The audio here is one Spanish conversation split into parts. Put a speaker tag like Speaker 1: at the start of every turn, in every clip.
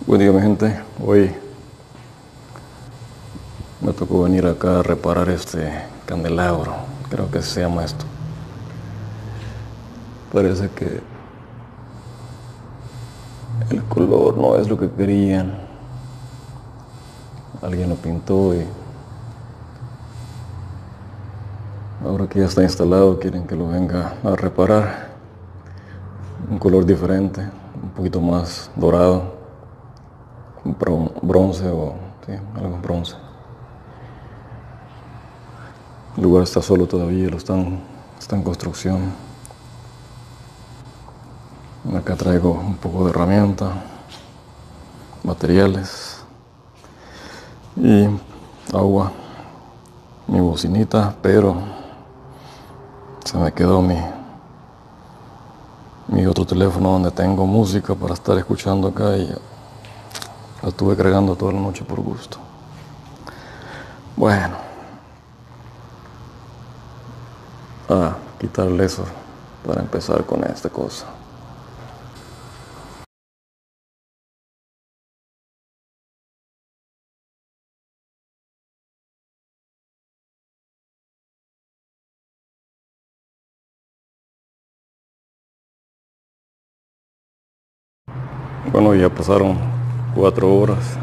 Speaker 1: Buen día, mi gente. Hoy me tocó venir acá a reparar este candelabro. Creo que se llama esto. Parece que el color no es lo que querían. Alguien lo pintó y ahora que ya está instalado quieren que lo venga a reparar. Un color diferente, un poquito más dorado, bronce o sí, algo bronce. El lugar está solo todavía, está en construcción. Acá traigo un poco de herramienta, materiales y agua, mi bocinita, pero se me quedó mi otro teléfono donde tengo música para estar escuchando acá y la estuve cargando toda la noche por gusto. Bueno, a quitarle eso para empezar con esta cosa. Bueno, ya pasaron 4 horas.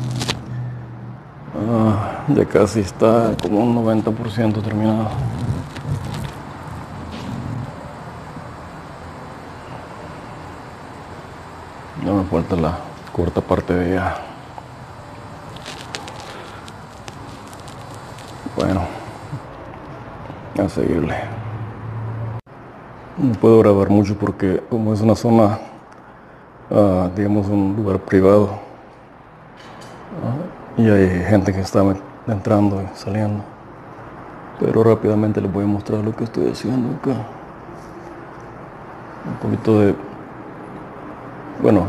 Speaker 1: Ya casi está como un 90% terminado. Ya me falta la corta parte de ella. Bueno, a seguirle. No puedo grabar mucho porque como es una zona, digamos un lugar privado, y hay gente que está entrando y saliendo. Pero rápidamente les voy a mostrar lo que estoy haciendo acá. Un poquito de... Bueno,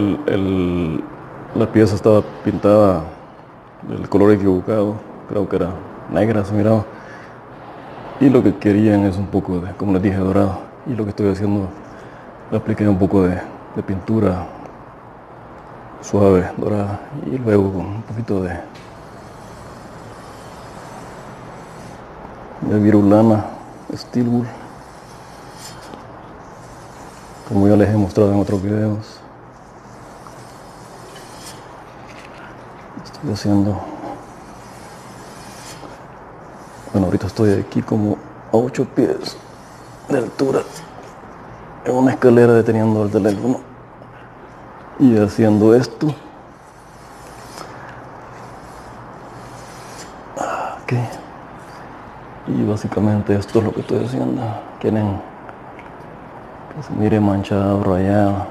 Speaker 1: la pieza estaba pintada del color equivocado. Creo que era negra, se miraba. Y lo que querían es un poco de, como les dije, dorado. Y lo que estoy haciendo, le apliqué un poco de pintura suave, dorada. Y luego con un poquito de virulana, steelwool, como ya les he mostrado en otros videos. Estoy haciendo, bueno, ahorita estoy aquí como a 8 pies de altura en una escalera deteniendo el teléfono y haciendo esto. Ok. Y básicamente esto es lo que estoy haciendo. Quieren que se mire manchado, rayado.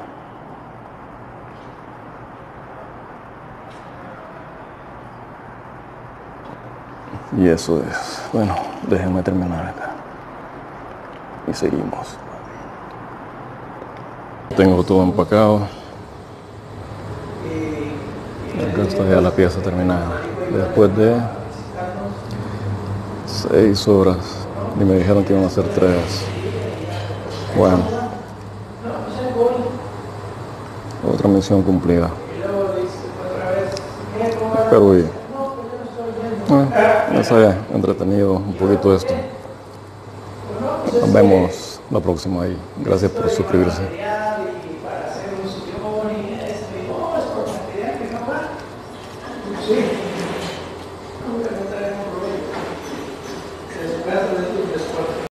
Speaker 1: Y eso es. Bueno, déjenme terminar acá. Y seguimos. Tengo todo empacado. Acá está ya la pieza terminada. Después de 6 horas. Y me dijeron que iban a ser 3. Bueno. Otra misión cumplida. Pero bien. Ya sabía, entretenido un poquito esto. Nos vemos la próxima y gracias por suscribirse.
Speaker 2: Sí.